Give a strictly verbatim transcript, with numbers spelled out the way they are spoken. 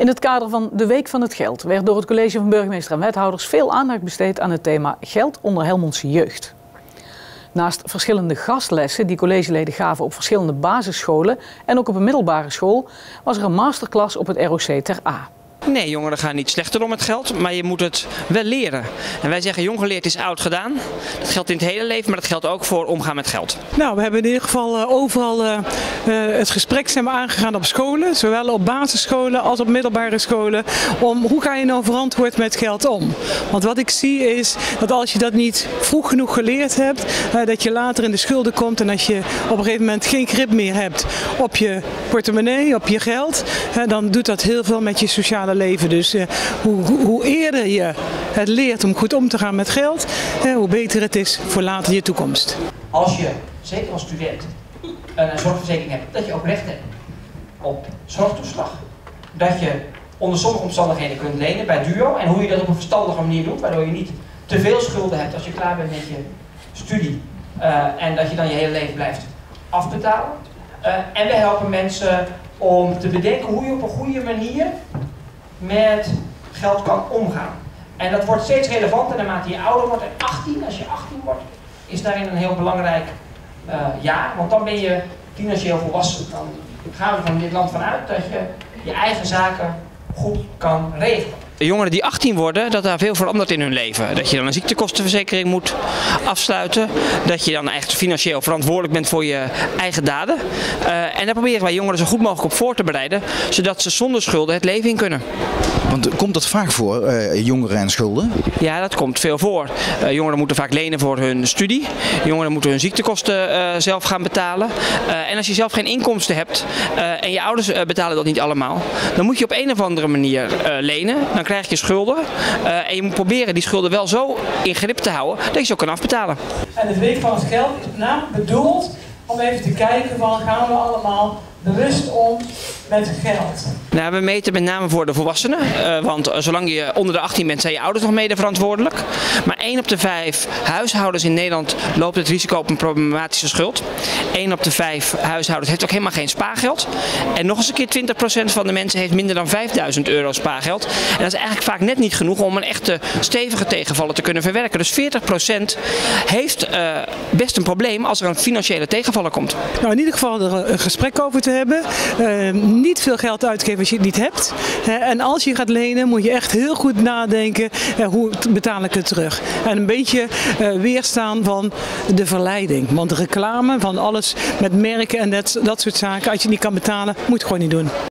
In het kader van de Week van het Geld werd door het college van burgemeester en wethouders veel aandacht besteed aan het thema geld onder Helmondse jeugd. Naast verschillende gastlessen die collegeleden gaven op verschillende basisscholen en ook op een middelbare school, was er een masterclass op het R O C Ter Aa. Nee, jongeren gaan niet slechter om met geld, maar je moet het wel leren. En wij zeggen jong geleerd is oud gedaan. Dat geldt in het hele leven, maar dat geldt ook voor omgaan met geld. Nou, we hebben in ieder geval uh, overal uh, uh, het gesprek zijn we aangegaan op scholen, zowel op basisscholen als op middelbare scholen, om hoe ga je nou verantwoord met geld om. Want wat ik zie is dat als je dat niet vroeg genoeg geleerd hebt, uh, dat je later in de schulden komt en als je op een gegeven moment geen grip meer hebt op je portemonnee, op je geld, uh, dan doet dat heel veel met je sociale leven. Dus uh, hoe, hoe, hoe eerder je het leert om goed om te gaan met geld, uh, hoe beter het is voor later je toekomst. Als je, zeker als student, een zorgverzekering hebt, dat je ook recht hebt op zorgtoeslag. Dat je onder sommige omstandigheden kunt lenen bij DUO. En hoe je dat op een verstandige manier doet, waardoor je niet te veel schulden hebt als je klaar bent met je studie. Uh, en dat je dan je hele leven blijft afbetalen. Uh, en we helpen mensen om te bedenken hoe je op een goede manier met geld kan omgaan. En dat wordt steeds relevanter naarmate je ouder wordt. En achttien, als je achttien wordt, is daarin een heel belangrijk uh, jaar. Want dan ben je financieel volwassen. Dan gaan we van dit land vanuit dat je je eigen zaken goed kan regelen. De jongeren die achttien worden, dat daar veel verandert in hun leven. Dat je dan een ziektekostenverzekering moet afsluiten. Dat je dan echt financieel verantwoordelijk bent voor je eigen daden. Uh, en daar proberen wij jongeren zo goed mogelijk op voor te bereiden. Zodat ze zonder schulden het leven in kunnen. Want komt dat vaak voor, uh, jongeren en schulden? Ja, dat komt veel voor. Uh, jongeren moeten vaak lenen voor hun studie. Jongeren moeten hun ziektekosten uh, zelf gaan betalen. Uh, en als je zelf geen inkomsten hebt uh, en je ouders uh, betalen dat niet allemaal, dan moet je op een of andere manier uh, lenen. Dan krijg je schulden. Uh, en je moet proberen die schulden wel zo in grip te houden dat je ze ook kan afbetalen. En de Week van het Geld is met name bedoeld om even te kijken van gaan we allemaal bewust om met geld. Nou, we meten met name voor de volwassenen, uh, want uh, zolang je onder de achttien bent zijn je ouders nog mede verantwoordelijk. Maar één op de vijf huishoudens in Nederland loopt het risico op een problematische schuld. één op de vijf huishoudens heeft ook helemaal geen spaargeld. En nog eens een keer twintig procent van de mensen heeft minder dan vijfduizend euro spaargeld. En dat is eigenlijk vaak net niet genoeg om een echte stevige tegenvaller te kunnen verwerken. Dus veertig procent heeft uh, best een probleem als er een financiële tegenvaller komt. Nou, in ieder geval er een gesprek over te hebben. Uh, niet veel geld uitgeven als je het niet hebt. Uh, en als je gaat lenen moet je echt heel goed nadenken uh, hoe betaal ik het terug. En een beetje uh, weerstaan van de verleiding. Want de reclame van alles met merken en dat, dat soort zaken, als je het niet kan betalen, moet je het gewoon niet doen.